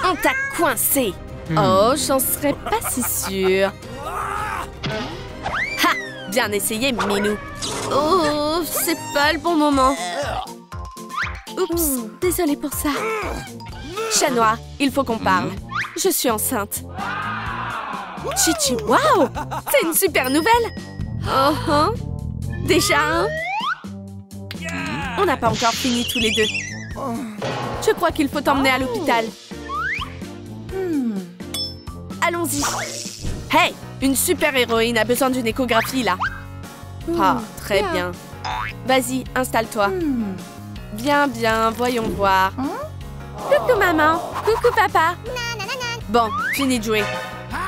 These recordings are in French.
On t'a coincé. Oh, j'en serais pas si sûre. Ha! Bien essayé, Minou. Oh, c'est pas le bon moment. Oups, désolée pour ça. Chat noir, il faut qu'on parle. Je suis enceinte. Chichi, waouh! C'est une super nouvelle! Oh, déjà un? On n'a pas encore fini tous les deux. Je crois qu'il faut t'emmener à l'hôpital. Allons-y. Hey! Une super-héroïne a besoin d'une échographie, là. Ah, très bien. Vas-y, installe-toi. Bien, bien, voyons voir. Coucou, maman. Coucou, papa. Bon, fini de jouer.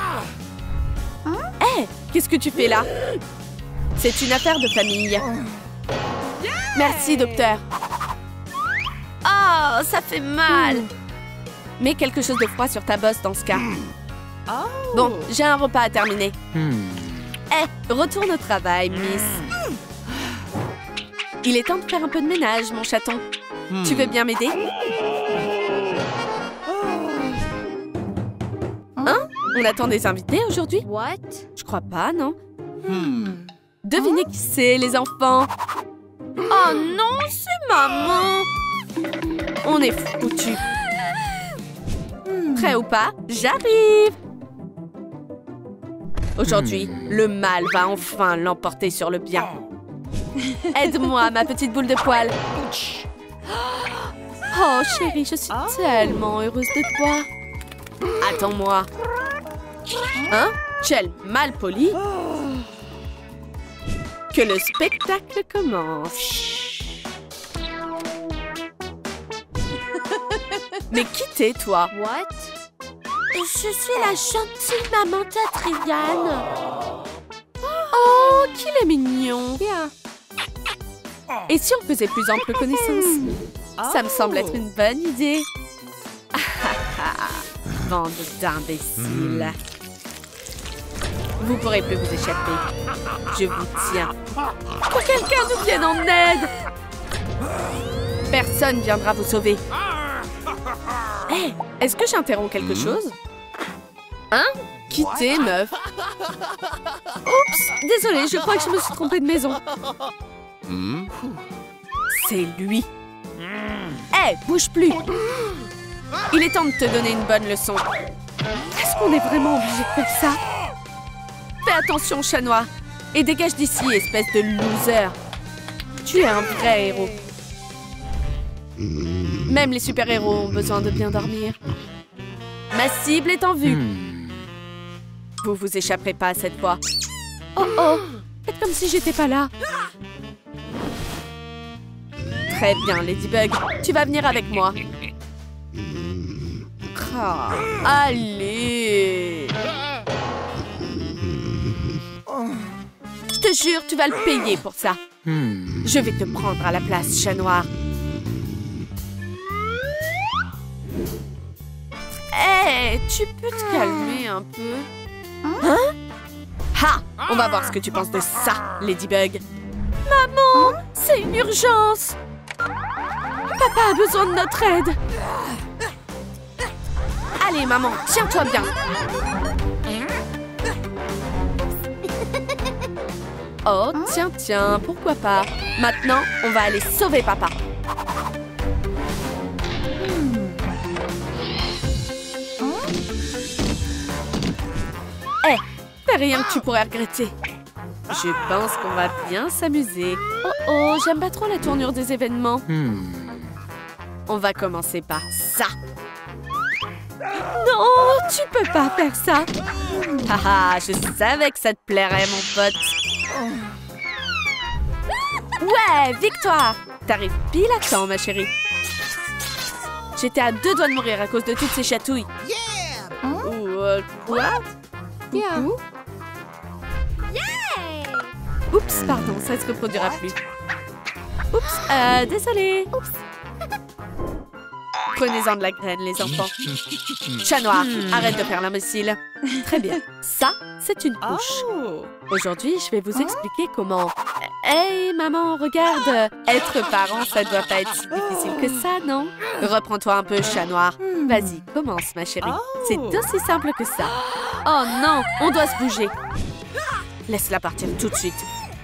Hé, qu'est-ce que tu fais là? C'est une affaire de famille. Merci, docteur. Oh, ça fait mal. Mets quelque chose de froid sur ta bosse dans ce cas. Bon, j'ai un repas à terminer. Retourne au travail, Miss. Il est temps de faire un peu de ménage, mon chaton. Tu veux bien m'aider? Hein? On attend des invités aujourd'hui? What? Je crois pas, non? Devinez qui c'est, les enfants? Oh non, c'est maman! On est foutus. Prêt ou pas? J'arrive! Aujourd'hui, le mal va enfin l'emporter sur le bien. Aide-moi, ma petite boule de poil. Oh, chérie, je suis tellement heureuse de toi. Attends-moi. Hein? Quel mal poli. Que le spectacle commence. Mais qui t'es, toi? What? Je suis la gentille maman Tatriane. Oh, qu'il est mignon. Et si on faisait plus ample connaissance? Ça me semble être une bonne idée. Bande d'imbéciles. Vous pourrez plus vous échapper. Je vous tiens. Que quelqu'un nous vienne en aide! Personne viendra vous sauver. Hé, est-ce que j'interromps quelque chose? Hein? Qui t'es, meuf? Oups, désolée, je crois que je me suis trompée de maison. C'est lui. Hé, bouge plus. Il est temps de te donner une bonne leçon. Est-ce qu'on est vraiment obligé de faire ça? Fais attention, chat noir. Et dégage d'ici, espèce de loser. Tu es un vrai héros. Même les super-héros ont besoin de bien dormir. Ma cible est en vue. Vous vous échapperez pas cette fois. Oh oh, faites comme si j'étais pas là. Très bien, Ladybug. Tu vas venir avec moi. Oh, allez. Je te jure, tu vas le payer pour ça. Je vais te prendre à la place, chat noir. Hé, tu peux te calmer un peu? Hein? Ha! On va voir ce que tu penses de ça, Ladybug. Maman, c'est une urgence. Papa a besoin de notre aide. Allez, maman, tiens-toi bien. Oh, tiens, tiens, pourquoi pas? Maintenant, on va aller sauver papa. Fais rien que tu pourrais regretter. Je pense qu'on va bien s'amuser. Oh oh, j'aime pas trop la tournure des événements. On va commencer par ça. Non, tu peux pas faire ça. Haha, je savais que ça te plairait, mon pote. Ouais, victoire. T'arrives pile à temps, ma chérie. J'étais à 2 doigts de mourir à cause de toutes ces chatouilles. Quoi? Coucou? Oups, pardon, ça se reproduira plus. Oups, désolée. Prenez-en de la graine, les enfants. Chat noir, arrête de faire l'imbécile. Très bien. Ça, c'est une couche. Aujourd'hui, je vais vous expliquer comment... Hey, maman, regarde. Être parent, ça doit pas être si difficile que ça, non? Reprends-toi un peu, chat noir. Vas-y, commence, ma chérie. C'est aussi simple que ça. Oh non, on doit se bouger. Laisse-la partir tout de suite.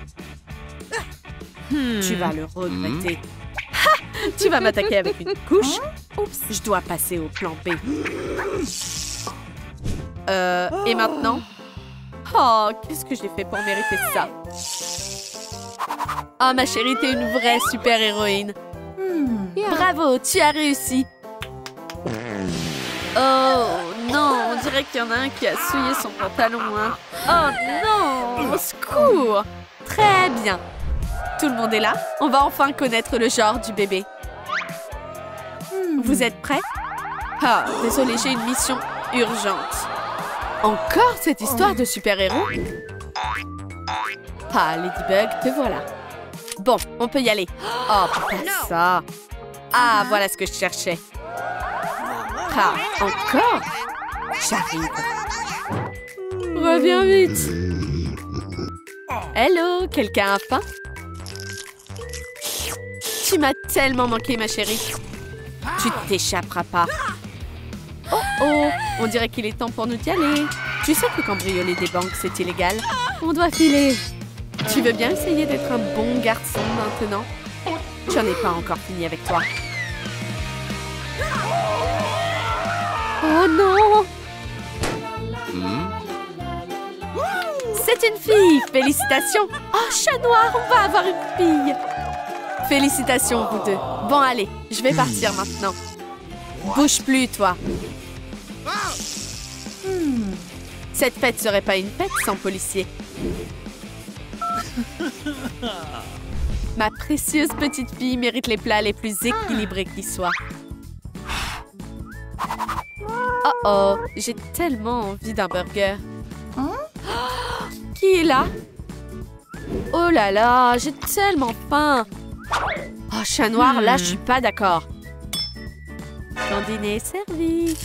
Tu vas le regretter. Ha! Tu vas m'attaquer avec une couche? Oups, je dois passer au plan B. Et maintenant? Oh, qu'est-ce que j'ai fait pour mériter ça? Oh, ma chérie, t'es une vraie super-héroïne. Bravo, tu as réussi. Oh, non, on dirait qu'il y en a un qui a souillé son pantalon, hein. Oh, non, au secours. Très bien. Tout le monde est là? On va enfin connaître le genre du bébé. Vous êtes prêts? Ah, désolé, j'ai une mission urgente. Encore cette histoire de super-héros? Ah, Ladybug, te voilà. Bon, on peut y aller. Oh, pas ça. Ah, voilà ce que je cherchais. Ah, encore? J'arrive. Reviens vite. Hello, quelqu'un a faim? Tu m'as tellement manqué, ma chérie. Tu t'échapperas pas. Oh, oh, on dirait qu'il est temps pour nous d'y aller. Tu sais que cambrioler des banques, c'est illégal. On doit filer. Tu veux bien essayer d'être un bon garçon maintenant? J'en ai pas encore fini avec toi. Oh non! C'est une fille! Félicitations! Oh, chat noir, on va avoir une fille! Félicitations, vous deux. Bon, allez, je vais partir maintenant. Bouge plus, toi. Cette fête serait pas une fête sans policier. Ma précieuse petite fille mérite les plats les plus équilibrés qui soient. Oh oh, j'ai tellement envie d'un burger. Qui est là? Oh là là, j'ai tellement faim. Oh, chat noir, là, je suis pas d'accord. Ton dîner est servi.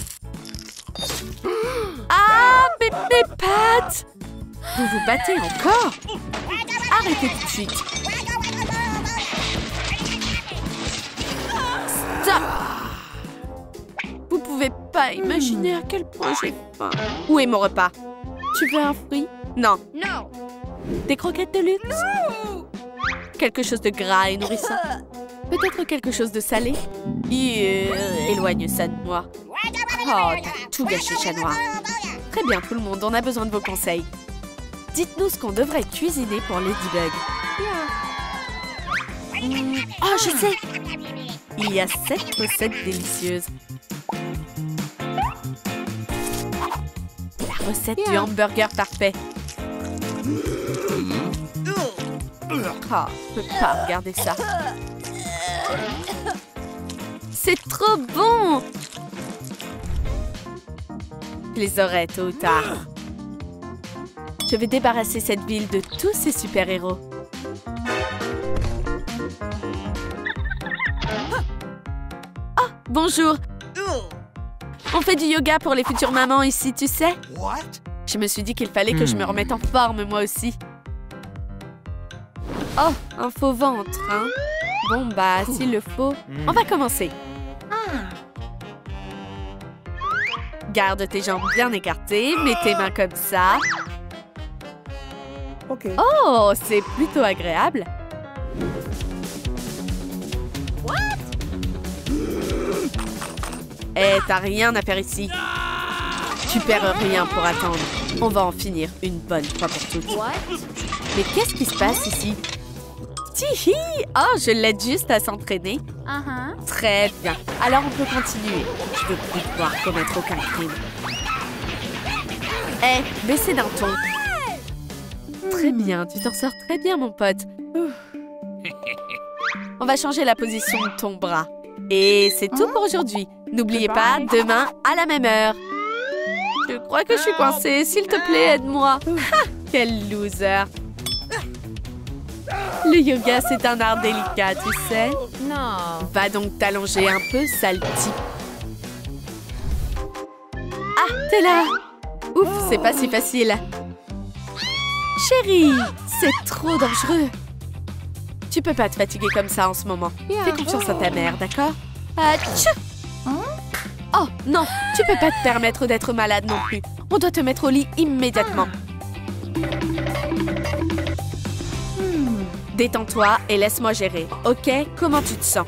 Ah, mes pattes! Vous vous battez encore? Arrêtez tout de suite. Stop! Vous pouvez pas imaginer à quel point j'ai faim. Où est mon repas? Tu veux un fruit? Non. Non. Des croquettes de luxe? Quelque chose de gras et nourrissant? Peut-être quelque chose de salé? Éloigne ça de moi. Oh, t'as tout gâché, chat noir. Très bien, tout le monde, on a besoin de vos conseils. Dites-nous ce qu'on devrait cuisiner pour Ladybug. Oh, je sais! Il y a 7 recettes délicieuses. La recette du hamburger parfait. Oh, je peux pas regarder ça. C'est trop bon! Je les aurai tôt ou tard. Je vais débarrasser cette ville de tous ces super-héros. Oh, bonjour! On fait du yoga pour les futures mamans ici, tu sais? Je me suis dit qu'il fallait que je me remette en forme, moi aussi. Oh, un faux ventre, hein? Bon, bah, s'il le faut, on va commencer. Garde tes jambes bien écartées, mets tes mains comme ça. Oh, c'est plutôt agréable. Eh, t'as rien à faire ici. Tu perds rien pour attendre. On va en finir une bonne fois pour toutes. Mais qu'est-ce qui se passe ici? Tihi! Oh, je l'aide juste à s'entraîner. Très bien. Alors, on peut continuer. Je veux plus devoir commettre aucun crime. Eh, baissez d'un ton. Très bien, tu t'en sors très bien, mon pote. On va changer la position de ton bras. Et c'est tout pour aujourd'hui. N'oubliez pas, demain, à la même heure. Je crois que je suis coincée. S'il te plaît, aide-moi. Quel loser. Le yoga, c'est un art délicat, tu sais. Non. Va donc t'allonger un peu, sale type. Ah, t'es là. Ouf, c'est pas si facile. Chérie, c'est trop dangereux. Tu peux pas te fatiguer comme ça en ce moment. Fais confiance à ta mère, d'accord? Atchou! Oh, non, tu peux pas te permettre d'être malade non plus. On doit te mettre au lit immédiatement. Détends-toi et laisse-moi gérer, ok? Comment tu te sens?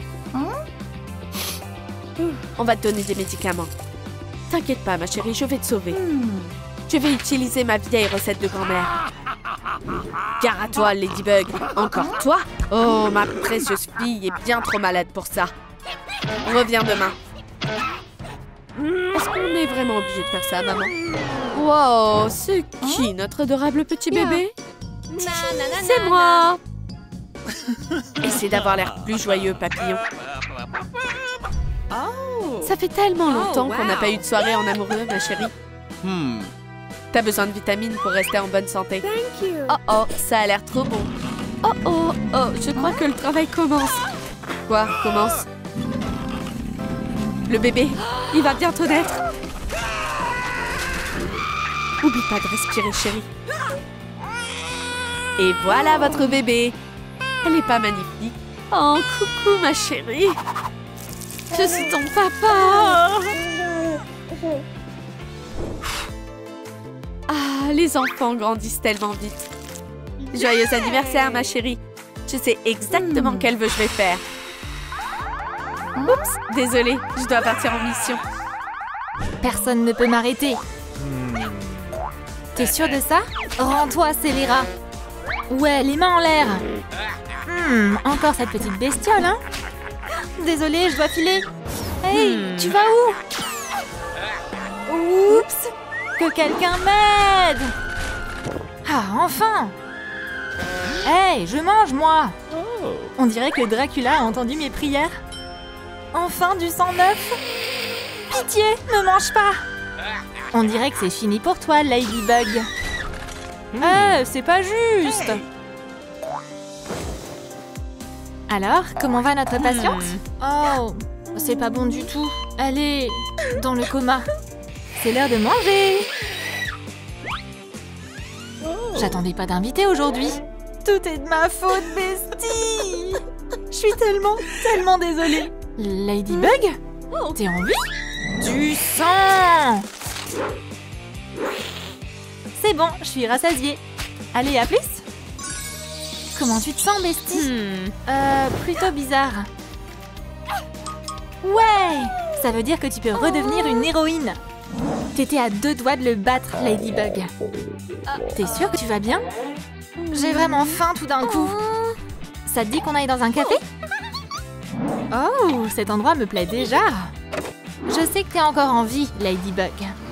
On va te donner des médicaments. T'inquiète pas, ma chérie, je vais te sauver. Je vais utiliser ma vieille recette de grand-mère. Gare à toi, Ladybug. Encore toi? Oh, ma précieuse fille est bien trop malade pour ça. Reviens demain. Est-ce qu'on est vraiment obligé de faire ça, maman? Wow, c'est qui, notre adorable petit bébé? C'est moi. Essaie d'avoir l'air plus joyeux, papillon. Ça fait tellement longtemps qu'on n'a pas eu de soirée en amoureux, ma chérie. T'as besoin de vitamines pour rester en bonne santé. Oh oh, ça a l'air trop bon. Oh oh, oh, je crois que le travail commence. Quoi, commence? Le bébé, il va bientôt naître. Oublie pas de respirer, chérie. Et voilà votre bébé. Elle est pas magnifique? Oh, coucou, ma chérie. Je suis ton papa. Ah, les enfants grandissent tellement vite. Joyeux anniversaire, ma chérie. Je sais exactement quel vœu je vais faire. Oups, désolée, je dois partir en mission. Personne ne peut m'arrêter. T'es sûre de ça? Rends-toi, scélérat. Ouais, les mains en l'air. Encore cette petite bestiole, hein? Désolée, je dois filer. Hey, tu vas où? Oups! Que quelqu'un m'aide! Ah, enfin! Hey, je mange, moi! On dirait que Dracula a entendu mes prières. Enfin, du sang neuf! Pitié, ne mange pas! On dirait que c'est fini pour toi, Ladybug. C'est pas juste! Alors, comment va notre patiente? Oh, c'est pas bon du tout. Elle est dans le coma. C'est l'heure de manger. J'attendais pas d'invité aujourd'hui. Tout est de ma faute, bestie. Je suis tellement désolée. Ladybug? T'es en vie? Du sang! C'est bon, je suis rassasiée. Allez, à plus. Comment tu te sens, bestie? Plutôt bizarre. Ouais! Ça veut dire que tu peux redevenir une héroïne. T'étais à 2 doigts de le battre, Ladybug. T'es sûre que tu vas bien? J'ai vraiment faim tout d'un coup. Ça te dit qu'on aille dans un café? Oh, cet endroit me plaît déjà. Je sais que t'es encore en vie, Ladybug.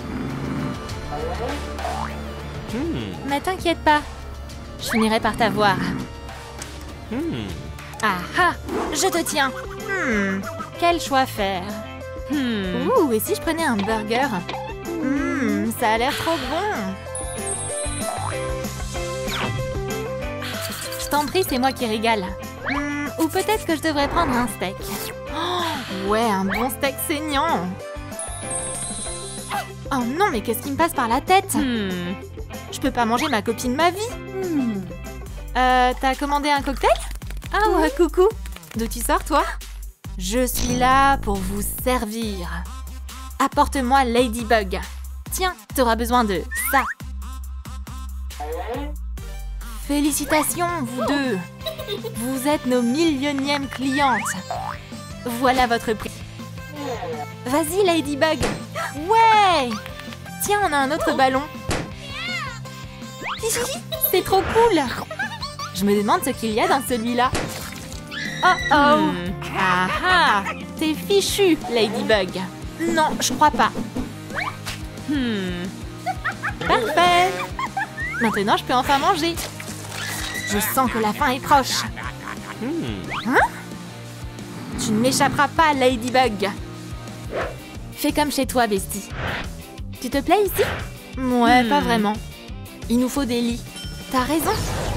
Mais t'inquiète pas. Je finirai par t'avoir. Ah ah! Je te tiens. Quel choix faire? Ouh, et si je prenais un burger? Ça a l'air trop bon. Je t'en prie, c'est moi qui régale. Ou peut-être que je devrais prendre un steak. Oh, ouais, un bon steak saignant. Oh non, mais qu'est-ce qui me passe par la tête? Je peux pas manger ma copine ma vie. T'as commandé un cocktail? Ah ouais, coucou. D'où tu sors, toi? Je suis là pour vous servir. Apporte-moi Ladybug. Tiens, t'auras besoin de ça. Félicitations, vous deux. Vous êtes nos millionièmes clientes. Voilà votre prix. Vas-y, Ladybug. Ouais! Tiens, on a un autre ballon. C'est trop cool. Je me demande ce qu'il y a dans celui-là. Oh oh! Ah ah! T'es fichu, Ladybug. Non, je crois pas. Parfait! Maintenant, je peux enfin manger. Je sens que la fin est proche. Hein? Tu ne m'échapperas pas, Ladybug. Fais comme chez toi, bestie. Tu te plais ici? Ouais, pas vraiment. Il nous faut des lits. T'as raison.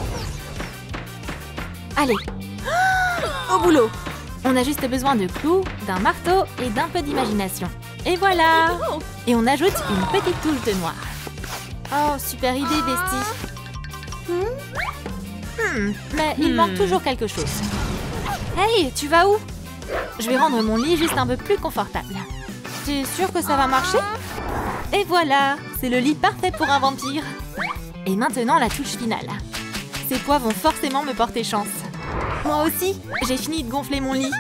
Allez. Au boulot. On a juste besoin de clous, d'un marteau et d'un peu d'imagination. Et voilà. Et on ajoute une petite touche de noir. Oh, super idée, bestie. Mais il manque toujours quelque chose. Hey, tu vas où? Je vais rendre mon lit juste un peu plus confortable. T'es sûr que ça va marcher? Et voilà, c'est le lit parfait pour un vampire. Et maintenant, la touche finale. Ces poids vont forcément me porter chance. Moi aussi, j'ai fini de gonfler mon lit.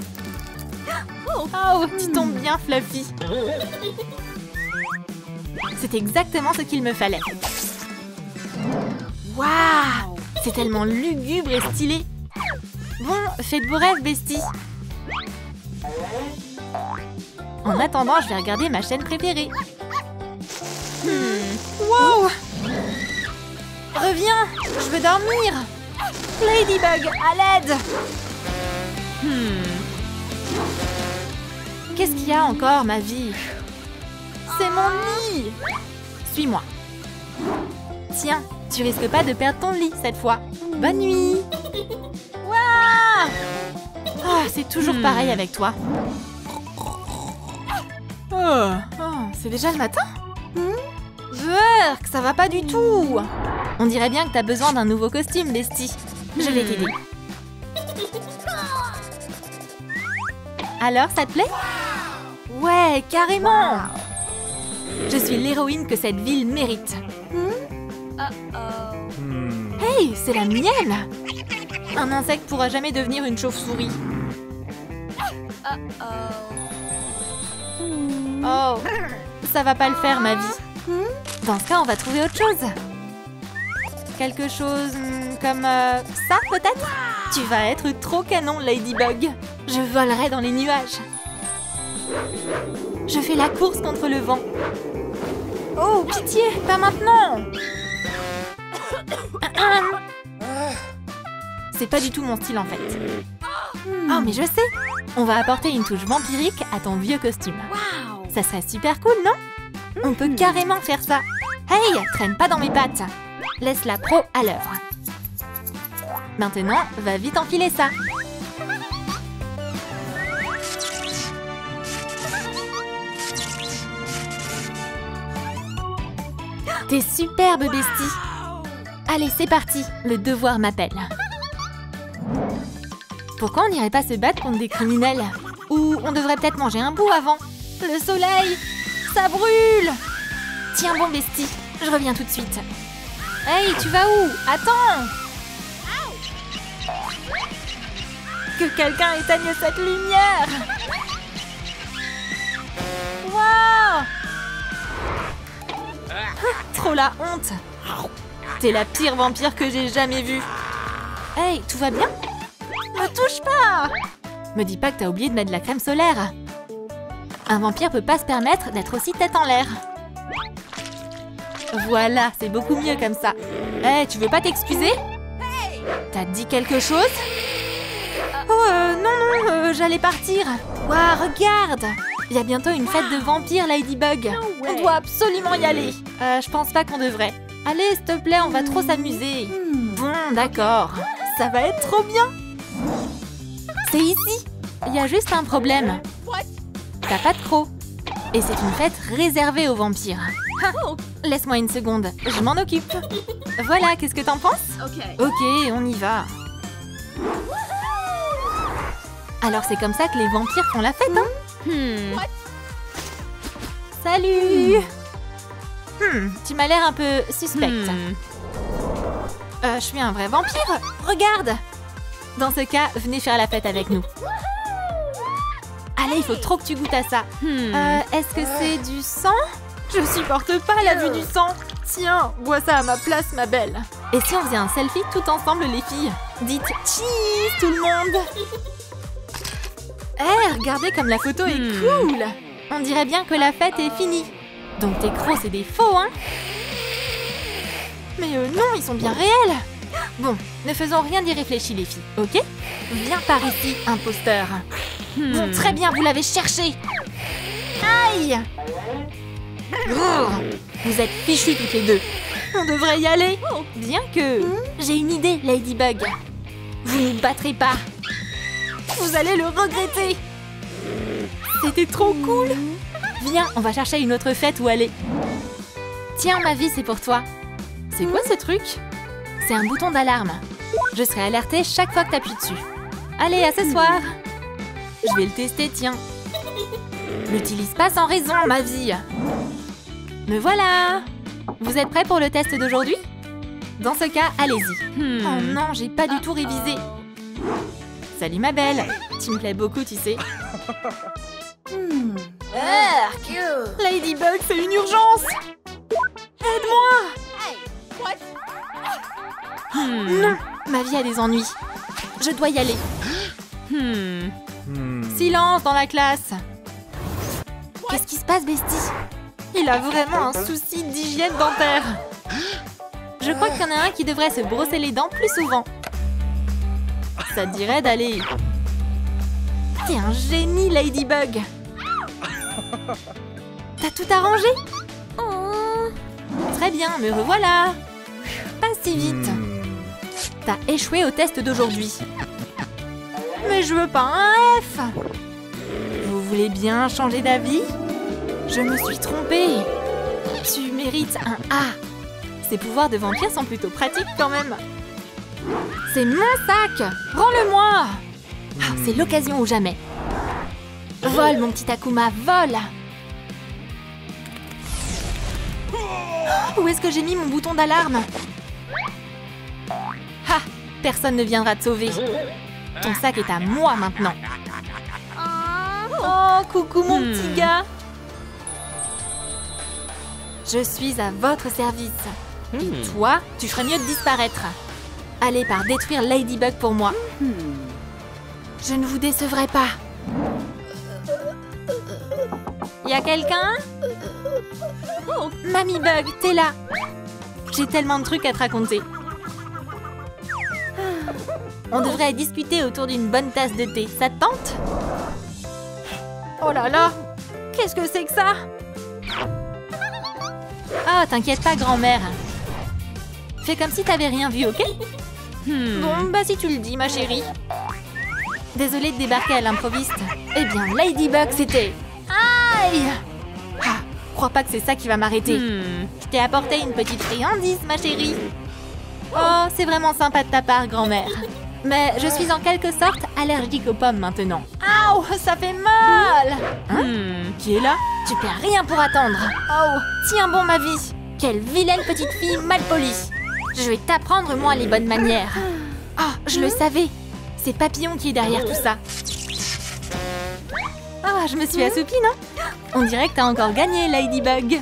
Oh, tu tombes bien, Fluffy. C'est exactement ce qu'il me fallait. Waouh! C'est tellement lugubre et stylé. Bon, fais de beaux rêves, bestie. En attendant, je vais regarder ma chaîne préférée. Wow! Reviens! Je veux dormir! Ladybug, à l'aide! Qu'est-ce qu'il y a encore, ma vie? C'est mon lit! Suis-moi. Tiens, tu risques pas de perdre ton lit cette fois. Bonne nuit! Waouh! Oh, c'est toujours pareil avec toi. Oh, c'est déjà le matin? Burk, ça va pas du tout! On dirait bien que t'as besoin d'un nouveau costume, bestie. Je vais t'aider. Alors, ça te plaît? Ouais, carrément! Je suis l'héroïne que cette ville mérite. Hey, c'est la mienne! Un insecte pourra jamais devenir une chauve-souris. Oh, ça va pas le faire, ma vie. Dans ce cas, on va trouver autre chose. Quelque chose comme ça, peut-être? Tu vas être trop canon, Ladybug. Je volerai dans les nuages. Je fais la course contre le vent. Oh, pitié, pas maintenant! C'est pas du tout mon style, en fait. Oh, mais je sais! On va apporter une touche vampirique à ton vieux costume. Ça serait super cool, non? On peut carrément faire ça. Hey, traîne pas dans mes pattes. Laisse la pro à l'œuvre. Maintenant, va vite enfiler ça. T'es superbe, bestie. Allez, c'est parti. Le devoir m'appelle. Pourquoi on n'irait pas se battre contre des criminels? Ou on devrait peut-être manger un bout avant. Le soleil, ça brûle. Tiens bon, bestie, je reviens tout de suite. Hey, tu vas où? Attends! Que quelqu'un éteigne cette lumière! Waouh! Trop la honte! T'es la pire vampire que j'ai jamais vue. Hey, tout va bien? Me touche pas! Me dis pas que t'as oublié de mettre de la crème solaire. Un vampire peut pas se permettre d'être aussi tête en l'air. Voilà, c'est beaucoup mieux comme ça. Hey, tu veux pas t'excuser? T'as dit quelque chose? Oh, non, j'allais partir. Waouh, regarde! Il y a bientôt une fête de vampires, Ladybug. On doit absolument y aller. Je pense pas qu'on devrait. Allez, s'il te plaît, on va trop s'amuser. Bon, d'accord. Ça va être trop bien. C'est ici. Il y a juste un problème. T'as pas de crocs. Et c'est une fête réservée aux vampires. Laisse-moi une seconde, je m'en occupe. Voilà, qu'est-ce que t'en penses? Ok, on y va. Alors c'est comme ça que les vampires font la fête, hein? Salut! Tu m'as l'air un peu suspecte. Je suis un vrai vampire? Regarde! Dans ce cas, venez faire la fête avec nous. Allez, il faut trop que tu goûtes à ça. Est-ce que c'est du sang? Je supporte pas la vue du sang. Tiens, bois ça à ma place, ma belle. Et si on faisait un selfie tout ensemble, les filles? Dites cheese, tout le monde. Eh, regardez comme la photo est cool. On dirait bien que la fête est finie. Donc tes crocs, c'est des faux, hein? Mais non, ils sont bien réels. Bon, ne faisons rien d'irréfléchi, les filles, ok? Viens par ici, imposteur. Bon, très bien, vous l'avez cherché. Aïe! Vous êtes fichus toutes les deux. On devrait y aller. Bien que... J'ai une idée, Ladybug. Vous ne battrez pas. Vous allez le regretter. C'était trop cool. Viens, on va chercher une autre fête où aller. Tiens, ma vie, c'est pour toi. C'est quoi ce truc? C'est un bouton d'alarme. Je serai alertée chaque fois que t'appuies dessus. Allez, à ce soir. Je vais le tester, tiens. L'utilise pas sans raison, ma vie. Me voilà. Vous êtes prêts pour le test d'aujourd'hui? Dans ce cas, allez-y. Oh non, j'ai pas du tout révisé. Salut ma belle. Tu me plais beaucoup, tu sais. Ladybug, c'est une urgence. Aide-moi. Non, ma vie a des ennuis. Je dois y aller. Silence dans la classe. Qu'est-ce qui se passe, Bestie? Il a vraiment un souci d'hygiène dentaire. Je crois qu'il y en a un qui devrait se brosser les dents plus souvent. Ça te dirait d'aller... T'es un génie, Ladybug. T'as tout arrangé? Oh. Très bien, me revoilà. Pas si vite. T'as échoué au test d'aujourd'hui. Mais je veux pas un F. Vous voulez bien changer d'avis? Je me suis trompée. Tu mérites un A. Ces pouvoirs de vampire sont plutôt pratiques quand même. C'est mon sac. Rends-le-moi. Ah, c'est l'occasion ou jamais. Vole, mon petit Akuma, vole. Où est-ce que j'ai mis mon bouton d'alarme? Ah, personne ne viendra te sauver. Ton sac est à moi maintenant. Oh, coucou mon petit gars. Je suis à votre service. Et toi, tu ferais mieux de disparaître. Allez par détruire Ladybug pour moi. Je ne vous décevrai pas. Y a quelqu'un? Oh, Mamie Bug, t'es là. J'ai tellement de trucs à te raconter. On devrait discuter autour d'une bonne tasse de thé. Ça te tente? Oh là là! Qu'est-ce que c'est que ça? Ah, t'inquiète pas, grand-mère. Fais comme si t'avais rien vu, ok? Bon, bah si tu le dis, ma chérie. Désolée de débarquer à l'improviste. Eh bien, Ladybug, c'était... Aïe! Ah, crois pas que c'est ça qui va m'arrêter. Je t'ai apporté une petite friandise, ma chérie. Oh, c'est vraiment sympa de ta part, grand-mère. Mais je suis en quelque sorte allergique aux pommes maintenant. Ouh, ça fait mal! Qui est là? Tu perds rien pour attendre. Oh, tiens bon ma vie. Quelle vilaine petite fille mal polie. Je vais t'apprendre, moi, les bonnes manières. Ah, je le savais. C'est Papillon qui est derrière tout ça. Ah, je me suis assoupie, non? On dirait que t'as encore gagné, Ladybug.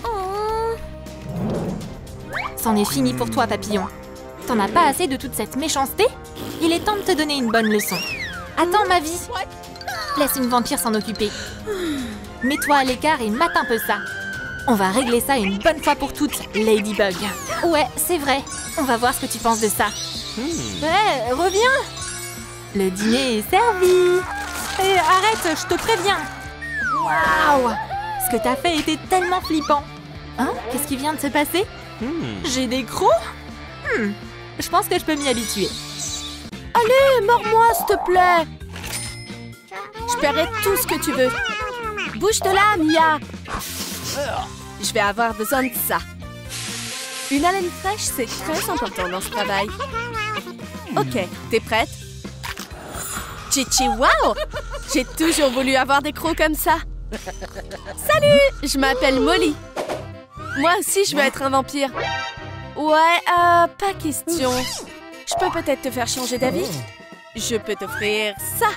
C'en est fini pour toi, Papillon. T'en as pas assez de toute cette méchanceté? Il est temps de te donner une bonne leçon. Attends, ma vie. Laisse une vampire s'en occuper. Mets-toi à l'écart et mate un peu ça. On va régler ça une bonne fois pour toutes, Ladybug. Ouais, c'est vrai. On va voir ce que tu penses de ça. Ouais, reviens. Le dîner est servi. Et arrête, je te préviens. Waouh! Ce que t'as fait était tellement flippant. Hein? Qu'est-ce qui vient de se passer? J'ai des crocs? Je pense que je peux m'y habituer. Allez, mords-moi, s'il te plaît. Je paierai tout ce que tu veux. Bouge de là, Mia. Je vais avoir besoin de ça. Une haleine fraîche, c'est très important dans ce travail. Ok, t'es prête? Chichi, waouh! J'ai toujours voulu avoir des crocs comme ça. Salut, je m'appelle Molly. Moi aussi, je veux être un vampire. Ouais, pas question. Je peux peut-être te faire changer d'avis. Je peux t'offrir ça.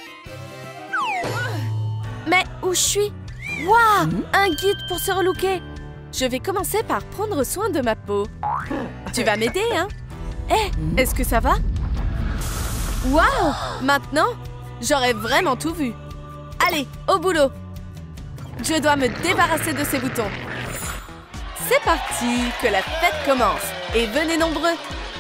Mais où je suis? Waouh, un guide pour se relooker. Je vais commencer par prendre soin de ma peau. Tu vas m'aider, hein? Eh, est-ce que ça va? Waouh, maintenant, j'aurais vraiment tout vu. Allez, au boulot. Je dois me débarrasser de ces boutons. C'est parti, que la fête commence. Et venez nombreux.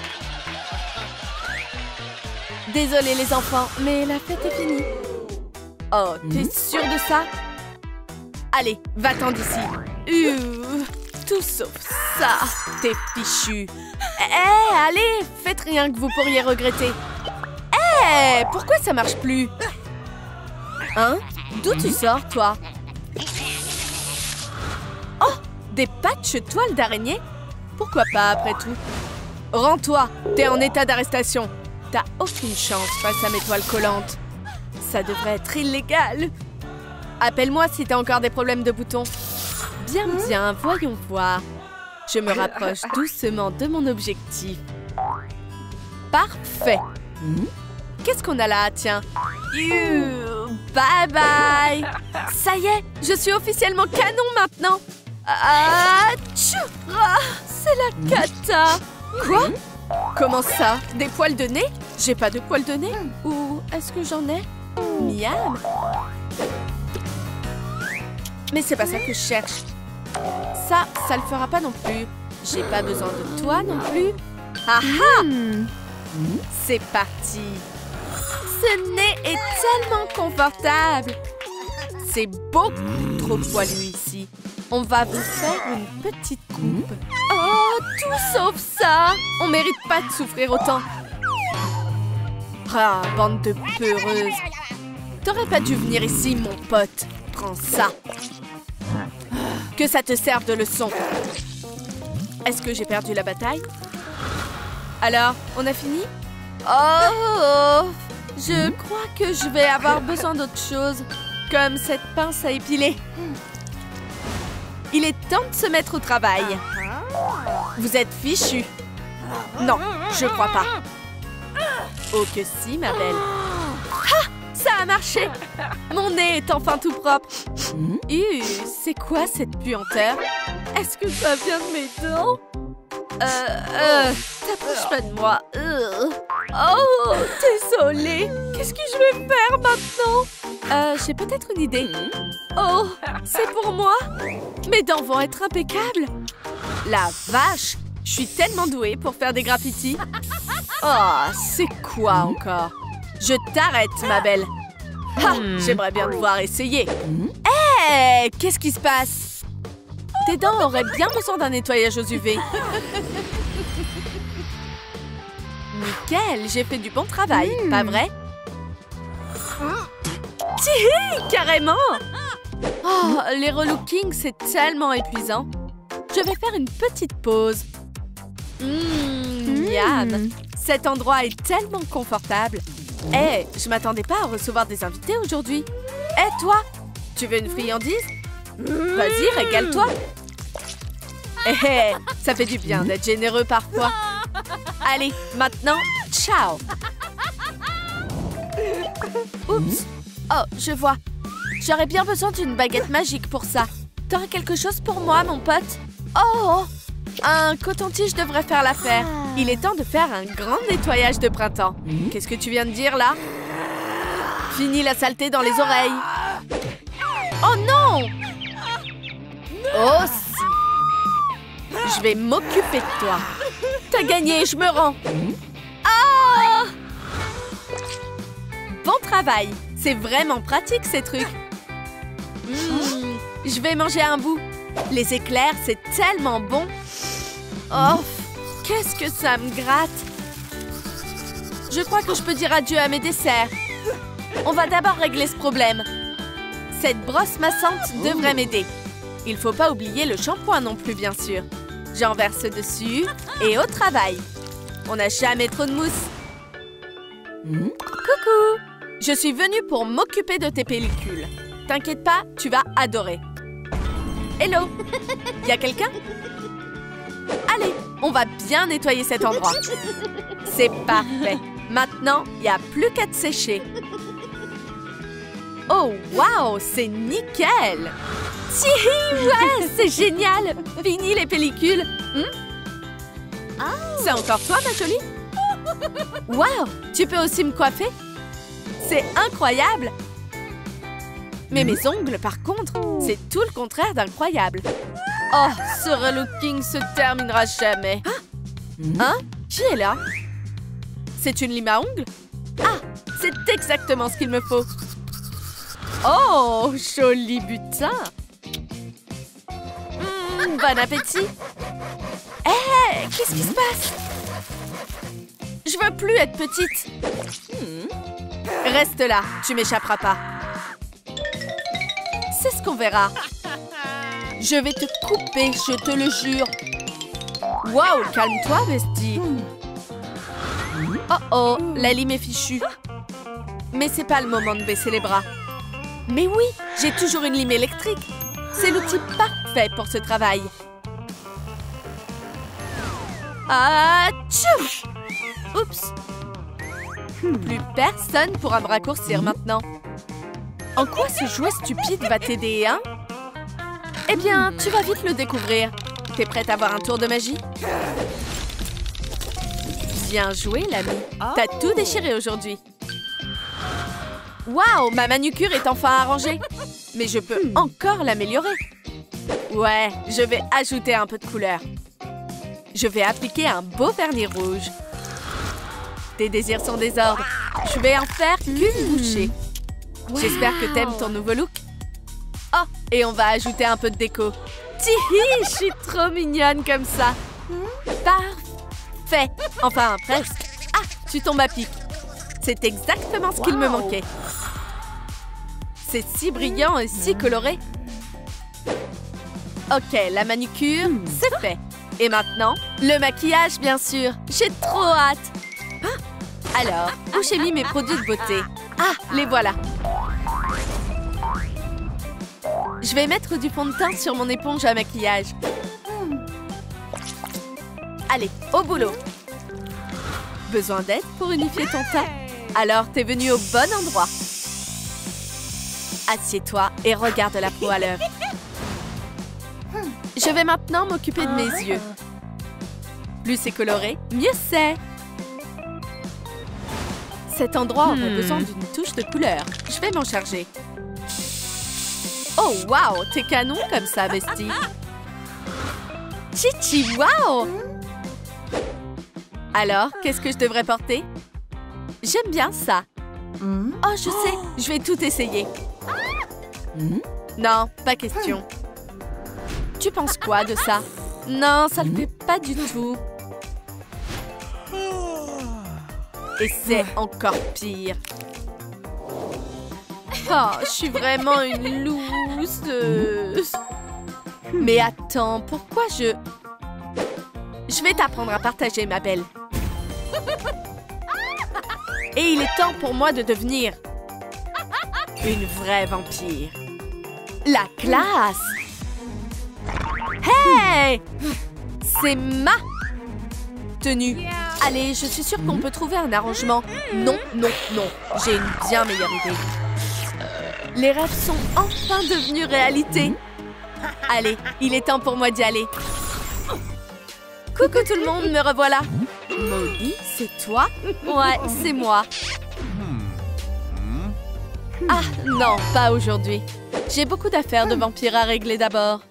Désolée les enfants, mais la fête est finie. Oh, t'es sûre de ça? Allez, va-t'en d'ici. Tout sauf ça. T'es fichu. Allez, faites rien que vous pourriez regretter. Pourquoi ça marche plus? Hein? D'où tu sors, toi? Oh, des patchs toiles d'araignée? Pourquoi pas, après tout? Rends-toi, t'es en état d'arrestation. T'as aucune chance face à mes toiles collantes. Ça devrait être illégal. Appelle-moi si t'as encore des problèmes de boutons. Bien, bien, voyons voir. Je me rapproche doucement de mon objectif. Parfait. Qu'est-ce qu'on a là, tiens? Bye bye. Ça y est, je suis officiellement canon maintenant. C'est la cata. Quoi? Comment ça? Des poils de nez? J'ai pas de poils de nez? Ou est-ce que j'en ai? Miam. Mais c'est pas ça que je cherche. Ça le fera pas non plus. J'ai pas besoin de toi non plus. Ah ah! C'est parti. Ce nez est tellement confortable. C'est beaucoup trop poilu ici. On va vous faire une petite coupe. Oh, tout sauf ça. On mérite pas de souffrir autant. Ah, bande de peureuses. T'aurais pas dû venir ici, mon pote. Prends ça. Que ça te serve de leçon. Est-ce que j'ai perdu la bataille? Alors, on a fini? Oh, je crois que je vais avoir besoin d'autre chose, comme cette pince à épiler. Il est temps de se mettre au travail. Vous êtes fichus. Non, je crois pas. Oh que si, ma belle. Ah, ça a marché. Mon nez est enfin tout propre. C'est quoi cette puanteur? Est-ce que ça vient de mes dents? T'approches pas de moi. Oh, désolée. Qu'est-ce que je vais faire maintenant? J'ai peut-être une idée. Oh, c'est pour moi? Mes dents vont être impeccables. La vache, je suis tellement douée pour faire des graffitis. Oh, c'est quoi encore? Je t'arrête, ma belle. Ah, j'aimerais bien te voir essayer. Hé, qu'est-ce qui se passe? Tes dents auraient bien besoin d'un nettoyage aux UV. Nickel, j'ai fait du bon travail, pas vrai? Tihi, carrément! Oh, les relooking, c'est tellement épuisant. Je vais faire une petite pause. Miam! Cet endroit est tellement confortable. Hé, je m'attendais pas à recevoir des invités aujourd'hui. Hé, toi, tu veux une friandise? Vas-y, régale-toi. Hé, ça fait du bien d'être généreux parfois. Allez, maintenant, ciao. Oups. Oh, je vois. J'aurais bien besoin d'une baguette magique pour ça. T'aurais quelque chose pour moi, mon pote? Oh, un coton-tige devrait faire l'affaire. Il est temps de faire un grand nettoyage de printemps. Qu'est-ce que tu viens de dire, là? Fini la saleté dans les oreilles. Oh non! Oh si! Je vais m'occuper de toi. T'as gagné, je me rends. Ah! Bon travail. C'est vraiment pratique, ces trucs. Je vais manger un bout. Les éclairs, c'est tellement bon. Oh, qu'est-ce que ça me gratte. Je crois que je peux dire adieu à mes desserts. On va d'abord régler ce problème. Cette brosse massante devrait m'aider. Il faut pas oublier le shampoing non plus, bien sûr. J'en verse dessus et au travail. On n'a jamais trop de mousse. Coucou! Je suis venue pour m'occuper de tes pellicules. T'inquiète pas, tu vas adorer. Hello! Y a quelqu'un? Allez, on va bien nettoyer cet endroit. C'est parfait. Maintenant, il n'y a plus qu'à te sécher. Oh, waouh, c'est nickel! Tihi, ouais, c'est génial! Fini les pellicules. C'est encore toi, ma jolie? Waouh, tu peux aussi me coiffer? C'est incroyable! Mais mes ongles, par contre, c'est tout le contraire d'incroyable. Oh, ce relooking se terminera jamais. Hein? Qui est là? C'est une lime à ongles? Ah, c'est exactement ce qu'il me faut. Oh, joli butin! Bon appétit! Hé, qu'est-ce qui se passe? Je veux plus être petite. Reste là, tu m'échapperas pas. C'est ce qu'on verra. Je vais te couper, je te le jure. Waouh, calme-toi, bestie. Oh oh, la lime est fichue. Mais c'est pas le moment de baisser les bras. Mais oui, j'ai toujours une lime électrique. C'est l'outil parfait pour ce travail. Atchou! Oups! Plus personne pourra me raccourcir maintenant. En quoi ce jouet stupide va t'aider, hein? Eh bien, tu vas vite le découvrir. T'es prête à avoir un tour de magie? Bien joué, l'ami. T'as tout déchiré aujourd'hui. Waouh, ma manucure est enfin arrangée. Mais je peux encore l'améliorer. Ouais, je vais ajouter un peu de couleur. Je vais appliquer un beau vernis rouge. Tes désirs sont des ordres. Je vais en faire qu'une bouchée. J'espère que t'aimes ton nouveau look. Oh, et on va ajouter un peu de déco. Tihi, je suis trop mignonne comme ça. Parfait. Enfin, presque. Ah, tu tombes à pic. C'est exactement ce qu'il me manquait. C'est si brillant et si coloré. Ok, la manucure, c'est fait. Et maintenant, le maquillage, bien sûr. J'ai trop hâte. Alors, où j'ai mis mes produits de beauté? Ah, les voilà. Je vais mettre du fond de teint sur mon éponge à maquillage. Allez, au boulot. Besoin d'aide pour unifier ton teint? Alors, t'es venu au bon endroit. Assieds-toi et regarde la peau à l'œuvre. Je vais maintenant m'occuper de mes yeux. Plus c'est coloré, mieux c'est. Cet endroit aurait besoin d'une touche de couleur. Je vais m'en charger. Oh, waouh, t'es canon comme ça, bestie. Chichi, waouh! Alors, qu'est-ce que je devrais porter? J'aime bien ça. Oh, je sais, je vais tout essayer. Non, pas question. Tu penses quoi de ça? Non, ça le fait pas du tout. Et c'est encore pire. Oh, je suis vraiment une loose. Mais attends, pourquoi je... Je vais t'apprendre à partager, ma belle. Et il est temps pour moi de devenir une vraie vampire. La classe! Hey! C'est ma tenue. Allez, je suis sûre qu'on peut trouver un arrangement. Non, non, non. J'ai une bien meilleure idée. Les rêves sont enfin devenus réalité. Allez, il est temps pour moi d'y aller. Coucou tout le monde, me revoilà. Molly, c'est toi? Ouais, c'est moi. Ah, non, pas aujourd'hui. J'ai beaucoup d'affaires de vampire à régler d'abord.